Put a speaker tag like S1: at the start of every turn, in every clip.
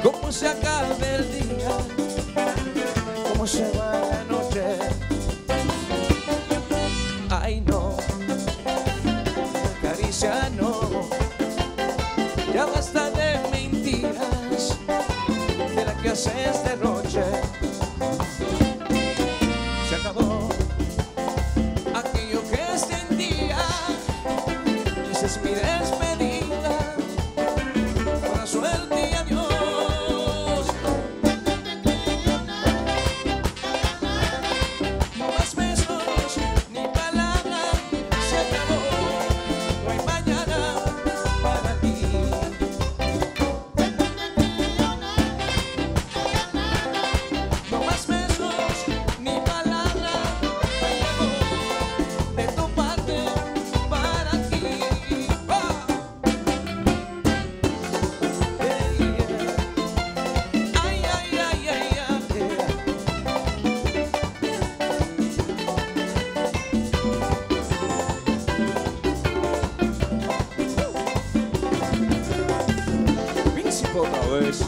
S1: cómo se acaba el día, cómo se va la noche. Ay no, caricia no, ya basta de mentiras, de la que haces derroche. Se acabó aquello que sentía, esa es mi despedida, buena suerte y adiós. No más besos ni palabras, se acabó, no hay mañana para ti. No más besos ni palabras, hay amor de tu parte para ti. ¡Oh! Ay, ay, ay, ay, ay. Príncipe otra vez.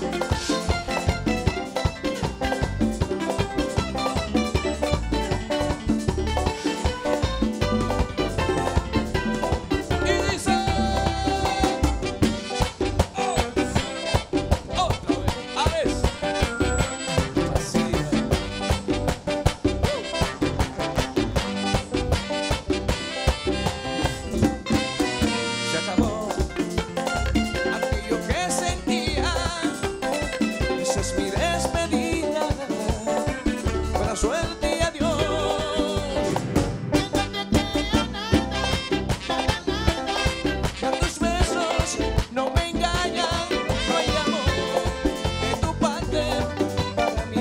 S1: Y dice, otra vez, a ver. Así se acabó aquello que sentía, esa es mi despedida, buena suerte y adiós. Ya tus besos no me engañan, no hay amor de tu parte para mí.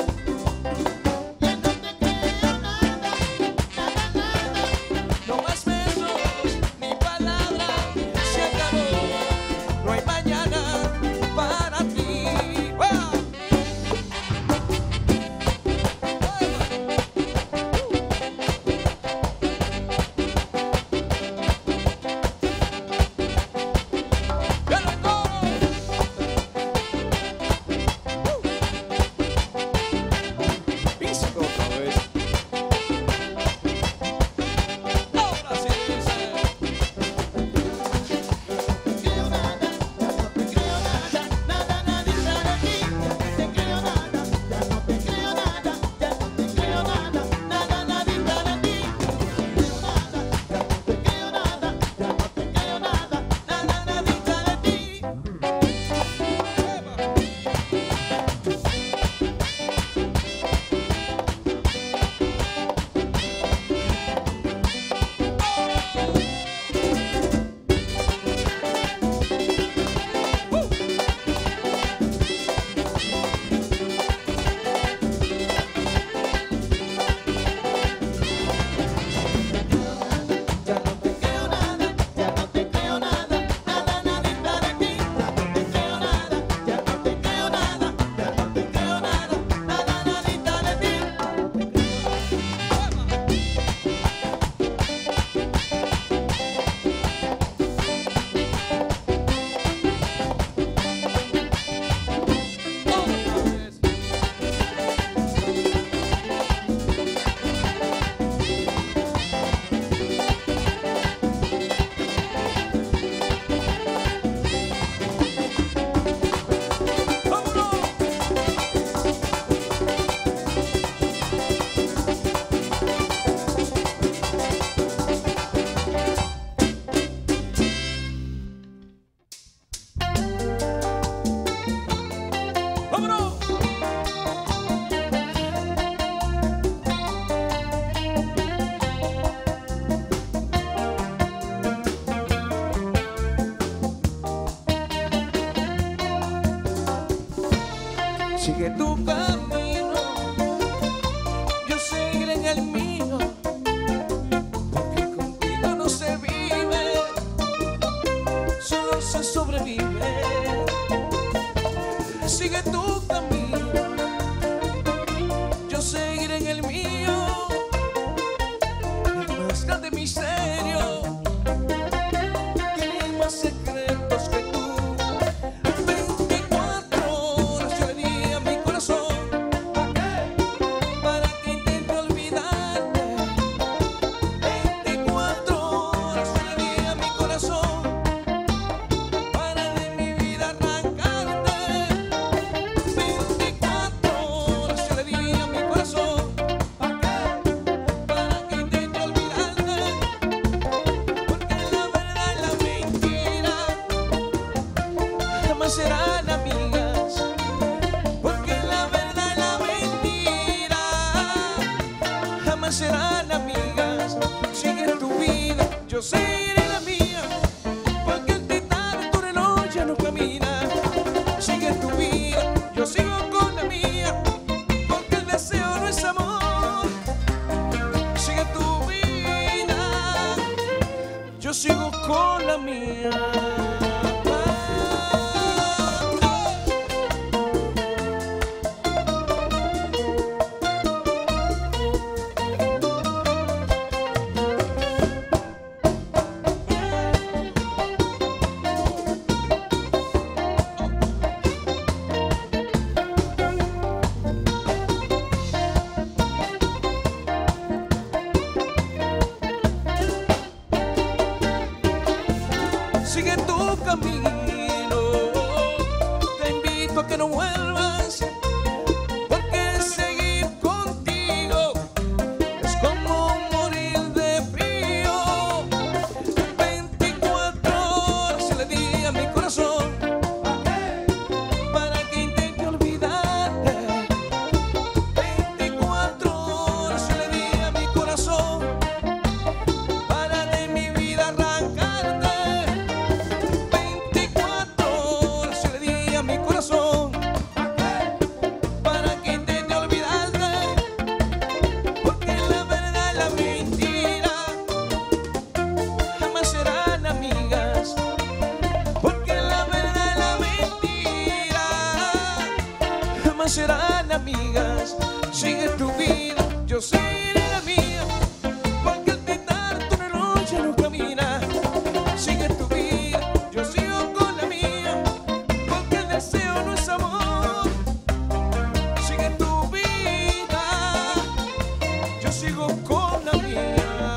S1: No más besos ni palabras, se acabó, no hay mañana para ti. ¡Wow! ¡Ya lo coro! Físico otra vez. Ahora sí dice. ¡Vámonos! Sigue tu camino, yo seguiré en el mío, porque contigo no se vive, solo se sobrevive. Sigue tu camino, yo seguiré en el mío, el más grande misterio, tiene más secretos que tú. 24 seguiré la mía, porque el titán de tu reloj ya no camina. Sigue tu vida, yo sigo con la mía, porque el deseo no es amor. Sigue tu vida, yo sigo con la mía. Sigue tu camino, te invito a que no vuelvas, porque seguir contigo es como morir de frío. 24 horas se le di a mi corazón para que intente olvidarte. 24 horas se le di a mi corazón para de mi vida arrancarte. Mi corazón para que intente olvidarte, porque la verdad y la mentira jamás serán amigas, porque la verdad y la mentira jamás serán amigas. Sigue tu vida, yo seguiré la mía, porque el titán de tu reloj ya no camina. Sigue tu vida, yo sigo con la mía, el deseo no es amor. Sigue tu vida, yo sigo con la mía.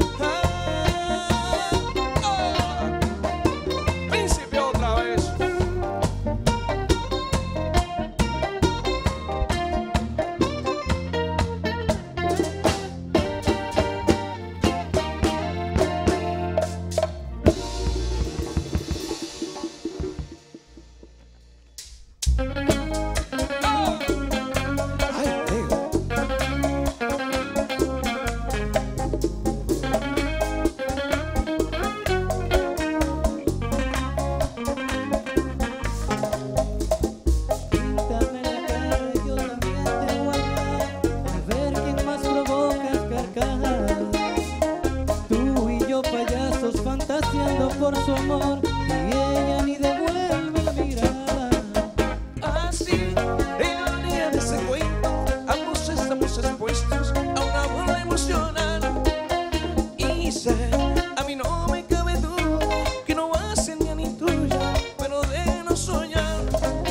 S1: Príncipe otra vez.
S2: Fantaseando por su amor y ella ni devuelve la mirada.
S1: Así, ironía de ese cuento, ambos estamos expuestos a una bola emocional. Y sé, a mí no me cabe duda que no va a ser mía ni tuya, pero de no soñar.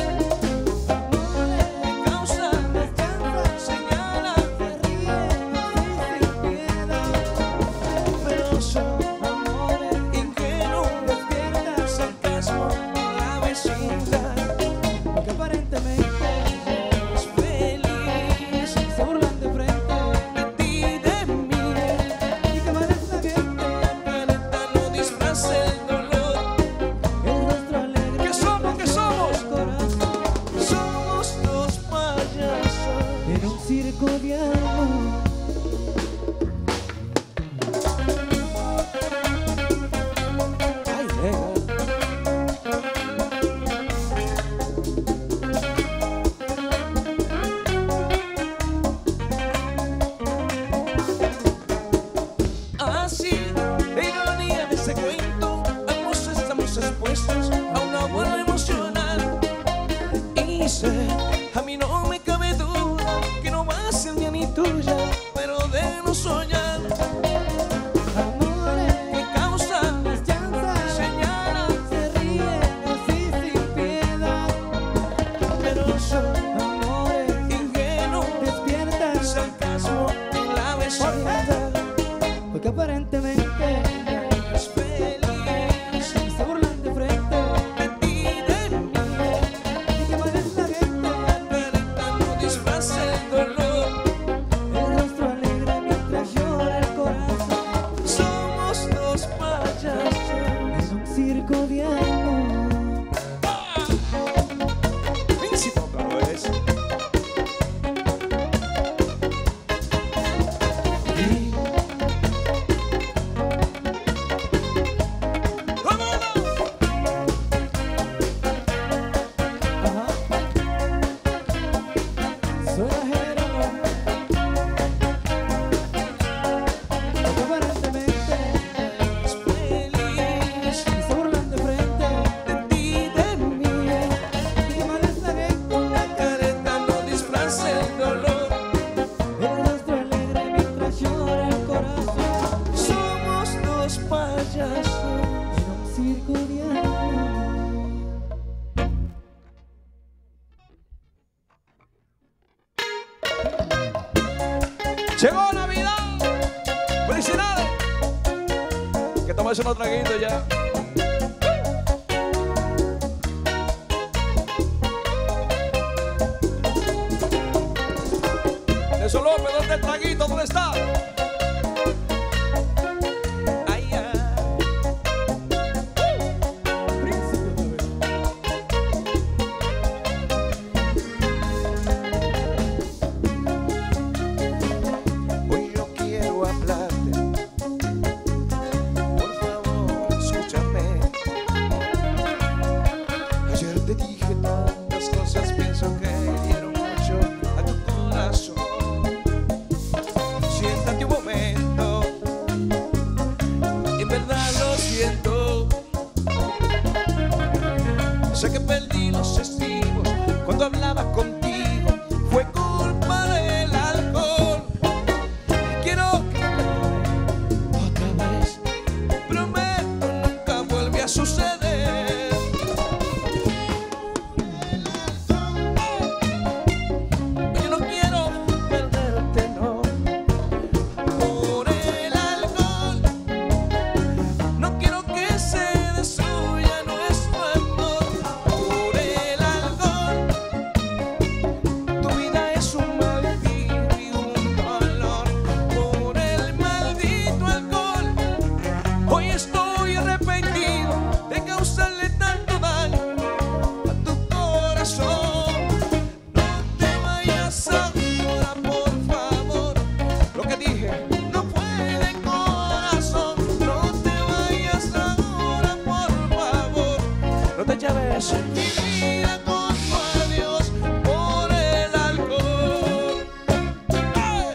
S1: Me causa descansa, señala,
S2: Se ríe así sin piedad,
S1: pero son ingenuo,
S2: despierta
S1: sarcasmo en la vecindad.
S2: porque aparentemente
S1: Es feliz,
S2: se burlan de frente
S1: de ti y de mí.
S2: y que parece la gente
S1: Careta no disfraza el dolor.
S2: el rostro alegre.
S1: ¿Qué somos? ¿Qué somos?
S2: El corazón
S1: Somos dos payasos.
S2: en un circo de amor.
S1: Ay, nega. Así, ironía de ese cuento, ambos estamos expuestos a una bola emocional. Y sé, a mí no me cabe duda que no va a ser mía ni tuya, pero de no soñar.
S2: Amores
S1: ¿Qué causa?
S2: chanzas
S1: Señala,
S2: se ríen así sin piedad,
S1: pero son
S2: amores
S1: ingenuos,
S2: despiertan
S1: sarcasmo en la vecindad.
S2: porque aparentemente
S1: Es feliz
S2: se burlan de frente
S1: de ti y de mí.
S2: y que parece la gente
S1: Careta no disfraza el dolor.
S2: el rostro alegre mientras llora el corazón
S1: Somos dos payasos.
S2: en un circo de amor.
S1: Príncipe otra vez. Y Llegó Navidad. Felicidades. Que tomes unos traguitos ya. Eso López, ¿dónde está el traguito? ¿Dónde está? Ay, ay. Hoy yo quiero hablarte. Por favor, escúchame. Ayer te dije tantas cosas, pienso que dieron mucho a tu corazón. Siéntate un momento, en verdad lo siento. Sé que perdí los estribos cuando hablaba contigo, fue culpa del alcohol. Quiero que me perdone otra vez, prometo nunca vuelve a suceder. Yo no quiero perderte, no. Por el alcohol, no quiero que se destruya nuestro amor. Por el alcohol, tu vida es un martirio y un dolor. Por el maldito alcohol, hoy estoy arrepentido de causarle tanto daño a tu corazón. No te vayas ahora, por favor. Lo que dije no fue de corazón. No te vayas ahora, por favor. No te lleves mi vida con tu adiós por el alcohol. ¡Ay!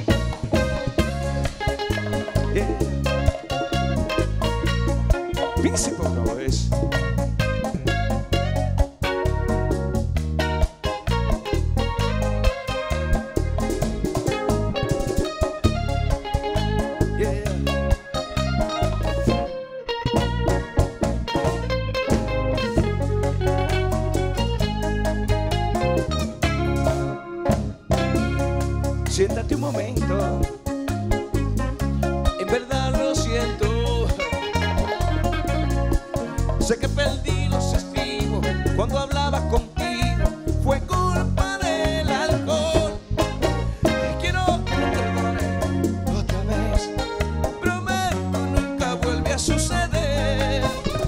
S1: Yeah. Príncipe otra vez. Yeah. Siéntate un momento, en verdad lo siento. Sé que perdí los estribos cuando hablaba contigo, fue culpa del alcohol. Quiero que me perdone otra vez, prometo nunca vuelve a suceder.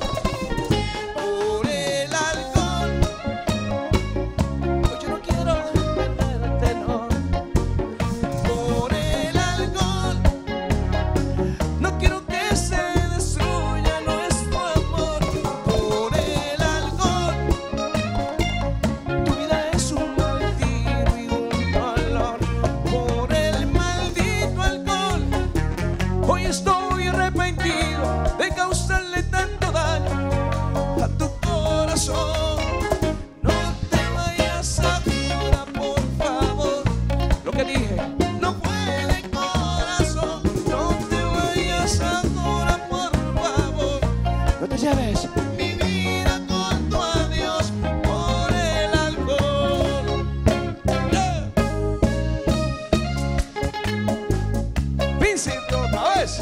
S1: Por el alcohol, hoy yo no quiero perderte, no. Por el alcohol, no quiero que se destruya nuestro amor. Por el alcohol, tu vida es un martirio y un dolor. Por el maldito alcohol, hoy estoy arrepentido de causarle tanto daño a tu corazón. No te vayas ahora, por favor. Lo que dije no fue de corazón. No te vayas ahora, por favor. No te lleves mi vida con tu adiós por el alcohol. Yeah. Vincent, otra vez.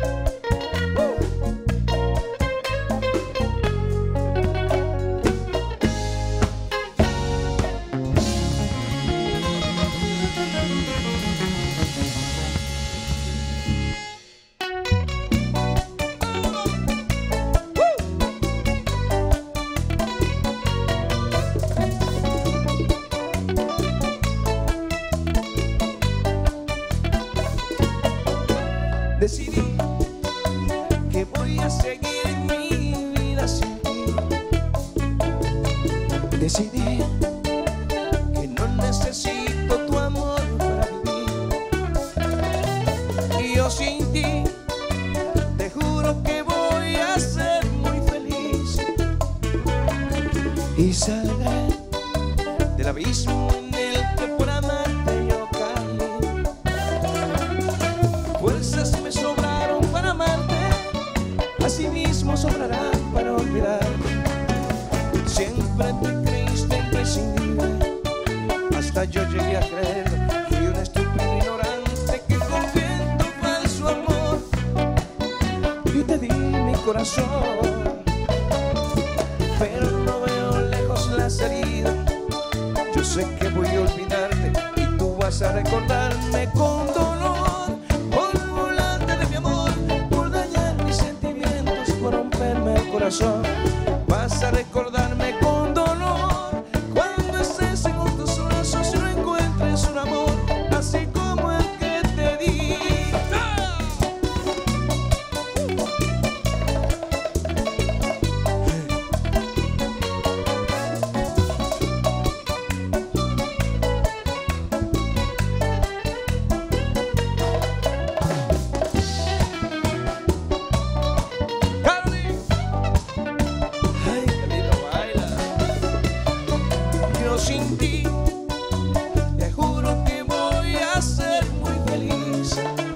S1: Decidí que voy a seguir mi vida sin ti. Decidí que no necesito tu amor para vivir. Y yo sin ti, te juro que voy a ser muy feliz. Y saldré del abismo en el que por amarte yo caí. Fuerzas me sobraron para amarte, así mismo sobrarán para olvidarte. Siempre te creíste imprescindible, hasta yo llegué a creer. Fui un estúpido ignorante corazón, pero no veo lejos las heridas. Yo sé que voy a olvidarte y tú vas a recordarme con dolor, por burlarte de mi amor, por dañar mis sentimientos, por romperme el corazón. Vas a recordarme con dolor cuando estés en otros brazos y no encuentres un amor así como el que te di. Sin ti, te juro que voy a ser muy feliz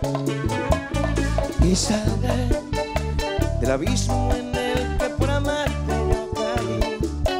S1: y saldré del abismo en el que por amarte yo caí.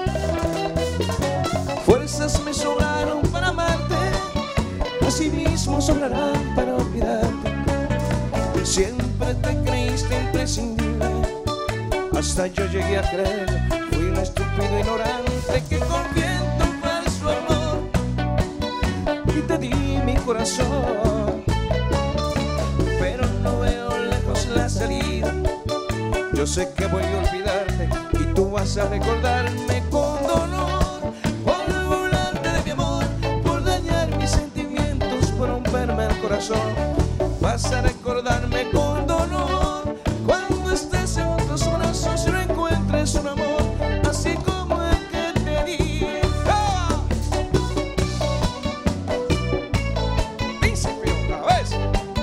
S1: Fuerzas me sobraron para amarte, así mismo sobrarán para olvidarte. Siempre te creíste imprescindible, hasta yo llegué a creer. Fui un estúpido ignorante que confié en tu falso amor y te di mi corazón, pero no veo lejos la salida. Yo sé que voy a olvidarte y tú vas a recordarme con dolor, por burlarte de mi amor, por dañar mis sentimientos, por romperme el corazón. Vas a recordarme con dolor cuando estés en otros brazos y no encuentres un amor así como el que te di. ¡Ah! Príncipe otra vez.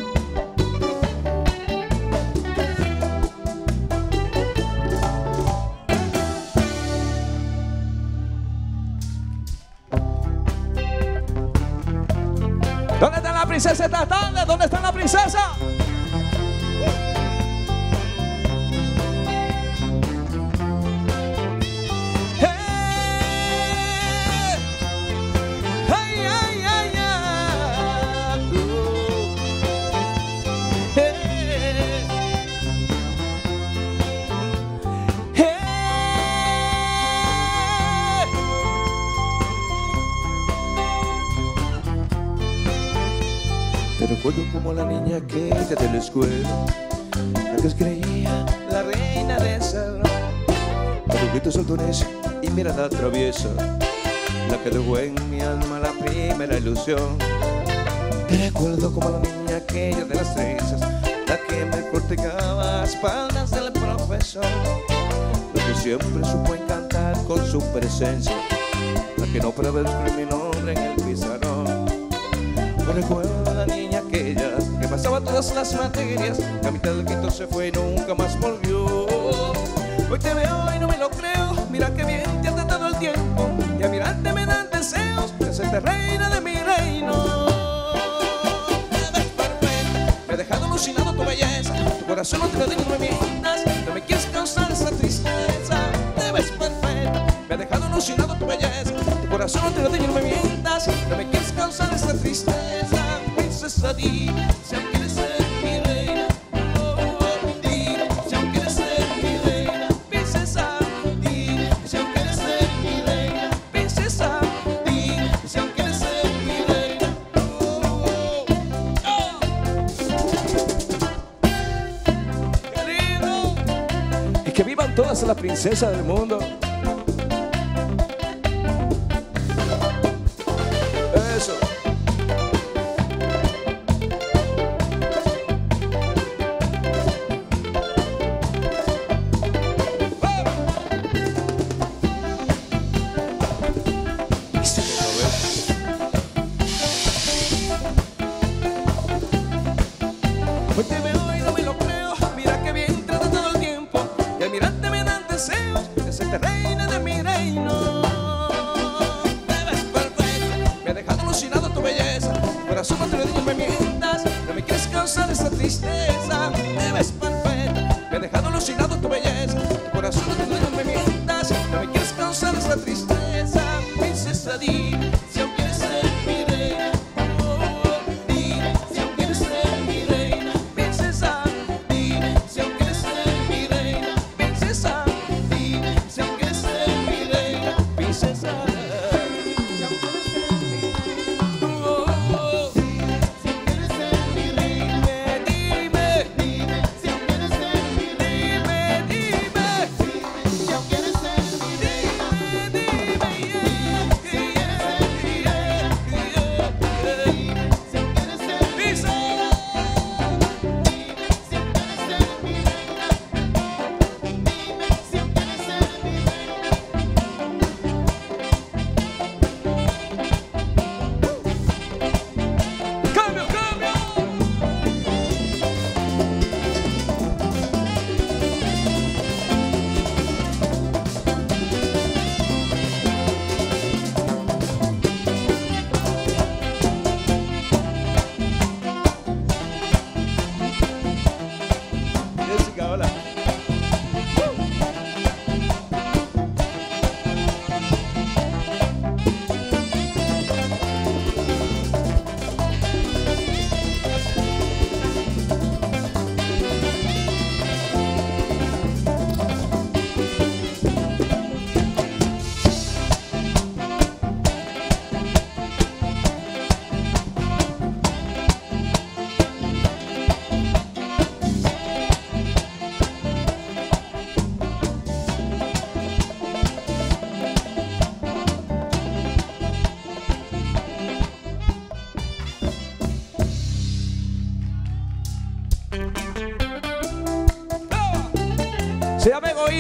S1: ¿Dónde está la princesa esta tarde? ¿Dónde está la princesa? Te recuerdo como la niña aquella de la escuela, la que os creía la reina de salón, con tus gritos saltones y mirada traviesa, la que dejó en mi alma la primera ilusión. Te recuerdo como la niña aquella de las trenzas, la que me cortejaba a espaldas del profesor, la que siempre supo encantar con su presencia, la que no para ver mi nombre en el pizarrón. Me recuerdo a la niña aquella que pasaba todas las materias, que a mitad del quinto se fue y nunca más volvió. Hoy te veo y no me lo creo, mira que bien te ha tratado el tiempo, y a mirarte me dan deseos de serte reina de mi reino. Te ves perfecta, me ha dejado alucinado tu belleza, tu corazón no te lo digo, no me mientas, no me quieres causar esa tristeza. Te ves perfecta, me ha dejado alucinado tu belleza, tu corazón no te lo digo, no me mientas, no me quieres causar esa tristeza. Princesa, dime si aún quieres ser mi reina. Dime si aún quieres ser mi reina. Princesa, dime si aún quieres ser mi reina. Princesa, dime si aún quieres ser mi reina. Querido, y que vivan todas las princesas del mundo. Eso. Hoy te veo y no me lo creo, mira que bien te ha tratado el tiempo, y al mirarte me dan deseos de serte reina de mi reino. Te ves perfecta, me ha dejado alucinado tu belleza, tu corazón no te lo digo, no me mientas, no me quieres causar esa tristeza. Te ves perfecta, me ha dejado alucinado tu belleza, tu corazón no te lo digo, no me mientas, no me quieres causar esa tristeza. Princesa, dime si aún quieres ser mi reina. Dime si aún quieres ser mi reina. Princesa, dime si aún quieres ser mi reina.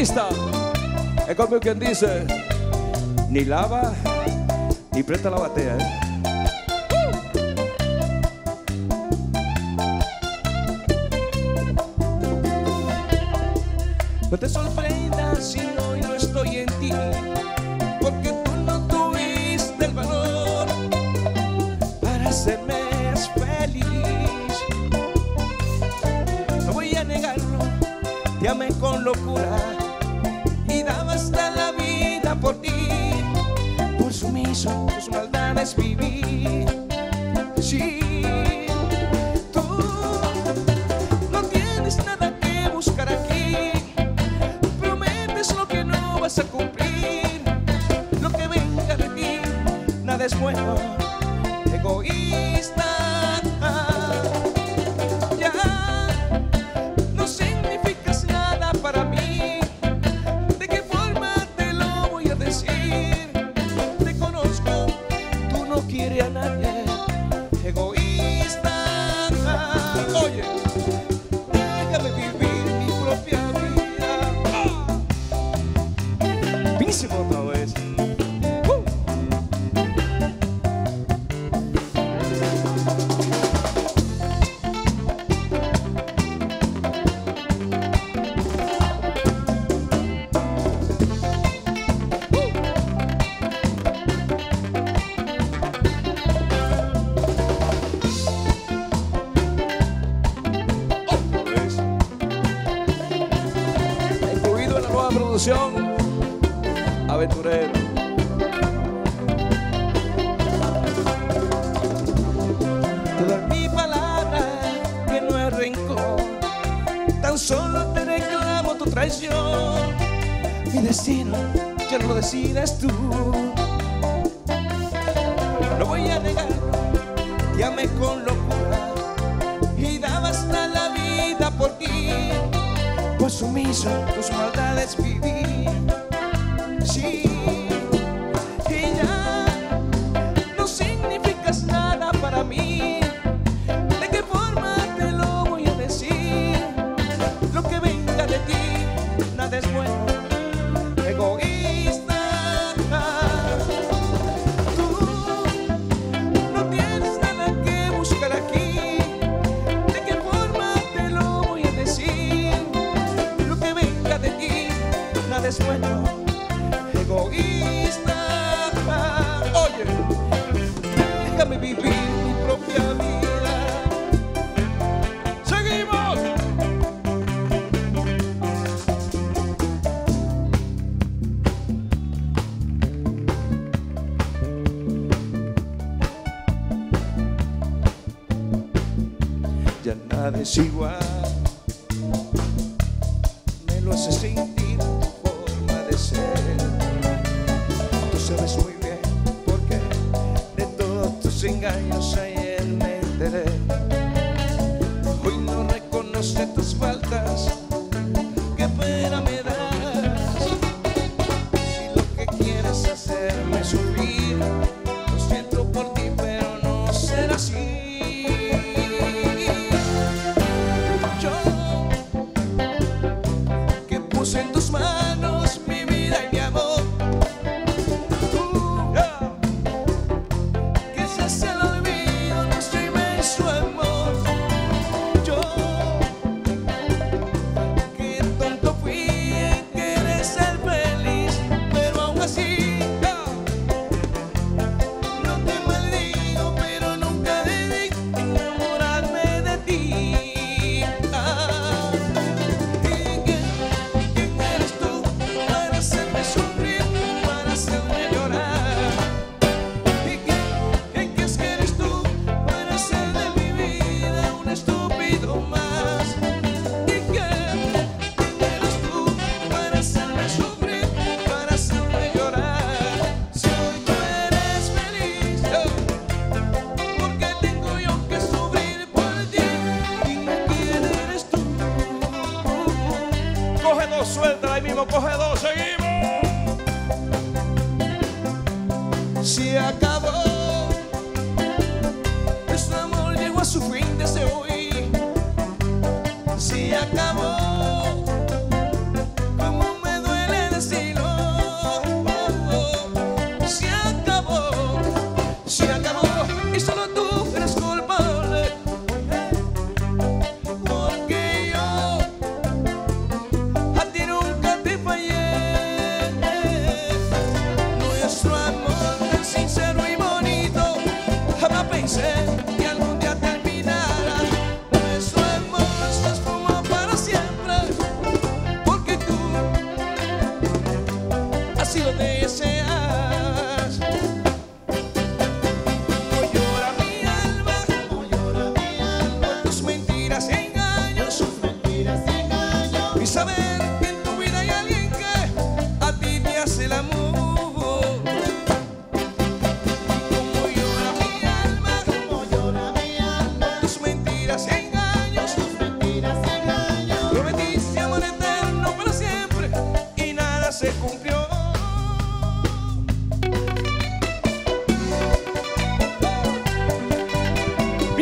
S1: artista. Es como quien dice, ni lava ni presta la batea, ¿eh? No te sorprendas si hoy no estoy en ti, porque tú no tuviste el valor para hacerme feliz. No voy a negarlo, te amé con locura y daba hasta la vida por ti. Por sumiso, tus maldades viví. Sí, tú no tienes nada que buscar aquí. Prometes lo que no vas a cumplir. Lo que venga de ti, nada es bueno. Egoísta, ya no significas nada para mí. ¿De qué forma te lo voy a decir? Te conozco, tú no quieres a nadie. Egoísta, oye, déjame vivir mi propia vida. Písimo otra vez. Incluido en la nueva producción Aventurero. Te doy mi palabra que no es rencor, tan solo te reclamo tu traición. Mi destino ya no lo decides tú. No voy a negarlo, te amé con locura y daba hasta la vida por ti. Por sumiso, tus maldades viví. Sí, y ya no significas nada para mí. ¿De qué forma te lo voy a decir? Lo que venga de ti, nada es bueno. Egoísta, tú no tienes nada que buscar aquí. ¿De qué forma te lo voy a decir? Lo que venga de ti, nada es bueno. Egoísta, oye, déjame vivir mi propia vida. ¡Seguimos! Ya nada es igual, me lo hace sentir tu forma de ser. Tú sabes muy bien por qué de todos tus engaños ayer me enteré. Hoy no reconoce tus faltas, qué pena me das. Si lo que quieres hacerme sufrir, lo siento por ti, pero no será así. En tus manos mi vida y mi amor, tú, que se hace el olvido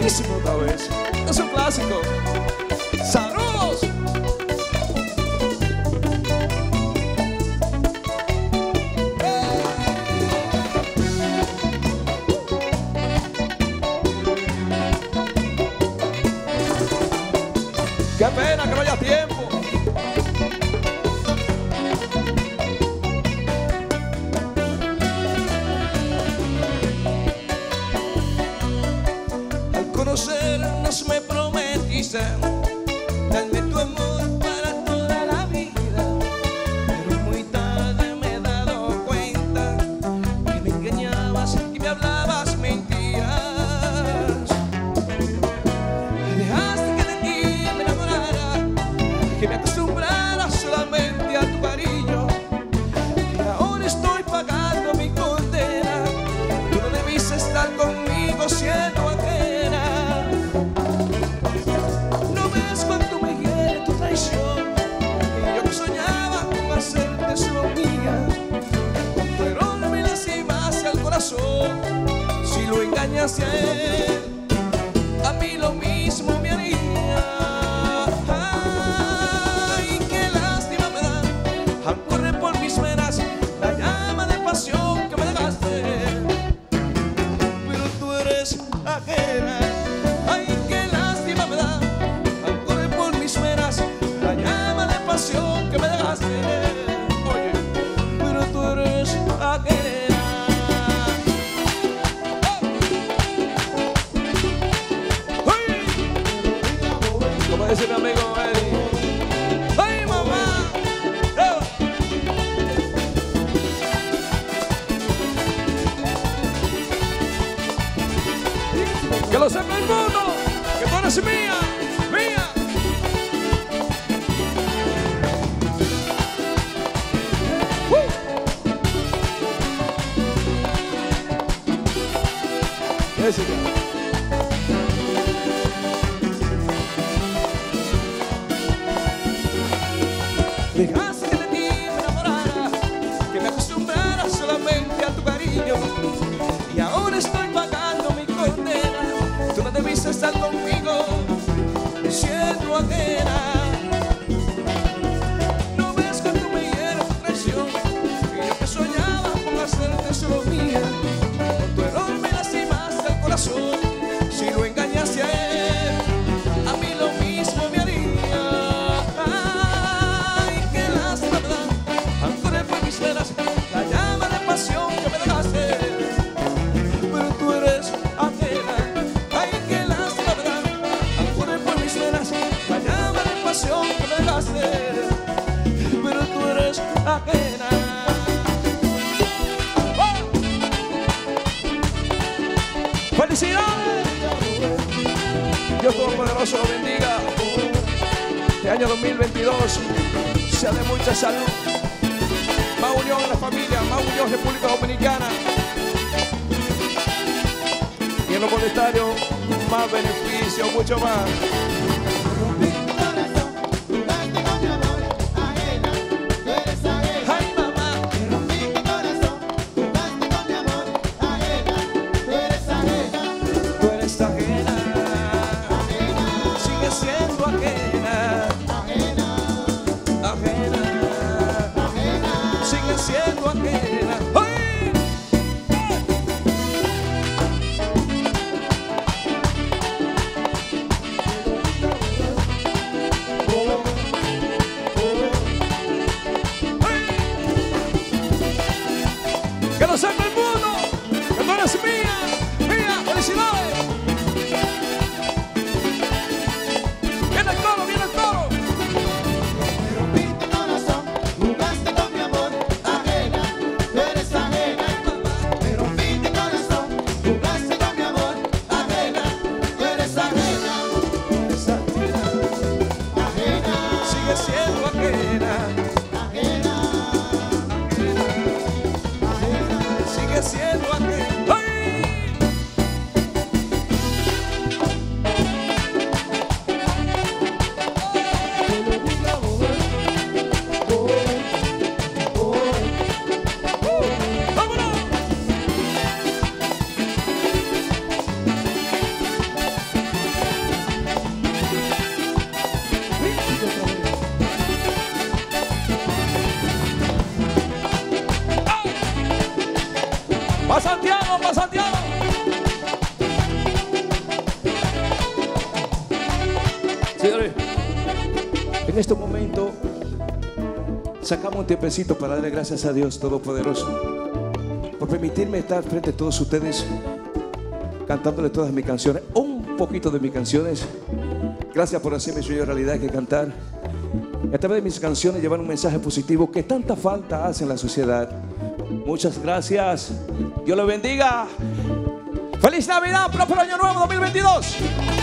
S1: buenísimo otra vez. Es un clásico. ¡Saludos! ¡Qué pena que no haya tiempo! Al conocernos me prometiste darme tu amor para toda la vida, pero muy tarde me he dado cuenta que me engañabas y me hablabas mentiras. Dejaste que de ti me enamorara, que me acostumbrara solamente a tu cariño, y ahora estoy pagando mi condena. Tú no debiste estar conmigo siendo ajena. No ves cuánto me hiere tu traición, y yo que soñaba con hacerte solo mía. Con tu error me lastimaste al corazón. Si lo engañaste a él, a mí lo mismo me haría. Ay, qué lástima me da al correr por mis venas la llama de pasión que me dejaste, pero tú eres ajena. Ay, qué lástima me da al correr por mis venas la llama de pasión que me dejaste. Oye, pero tú eres ajena. Como dice mi amigo Eddie. ¡Ay, mamá! Que lo sepa el mundo, que tú eres mía, mía. Jessica. Dejaste que de ti me enamorara, que me acostumbrara solamente a tu cariño, y ahora estoy pagando mi condena. Tú no debiste estar conmigo siendo ajena. No ves cuánto me hiere tu traición, que yo que soñaba con hacerte solo mía. Con tu error me lastimaste el corazón. Si lo engañaste a él, a mí lo mismo me haría. La llama de pasión que me dejaste, pero tú eres ajena. Ay, qué lástima me da al correr por mis venas la llama de pasión que me dejaste, pero tú eres ajena. ¡Oh! ¡Felicidades! Dios Todopoderoso lo bendiga. Este año 2022 sea de mucha salud, más unión en la familia, más unión República Dominicana, y en lo monetario más beneficio, mucho más. Ay, mamá, tú eres ajena, sigues siendo ajena, ajena, sigue siendo ajena. ¡Ay! Señores, en este momento sacamos un tiempecito para darle gracias a Dios Todopoderoso por permitirme estar frente a todos ustedes cantándole todas mis canciones, un poquito de mis canciones. Gracias por hacerme sueño realidad, que cantar y a través de mis canciones llevar un mensaje positivo que tanta falta hace en la sociedad. Muchas gracias. Dios los bendiga. ¡Feliz Navidad! ¡Próspero Año Nuevo 2022!